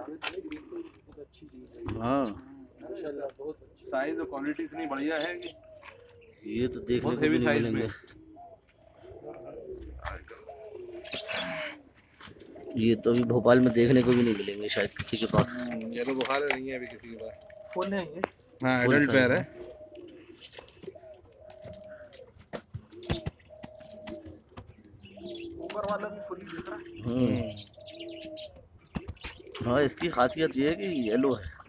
हाँ साइज और क्वालिटी इतनी बढ़िया है कि ये तो देखने को भी नहीं मिलेंगे। ये तो अभी भोपाल में देखने को भी नहीं मिलेंगे शायद किसी के पास। ये तो बुखार नहीं है अभी किसी के पास। फुल है ये। हाँ एडल्ट पेयर है। ऊपर वाला भी फुल दिख रहा है। हाँ इसकी खासियत ये है कि येलो है।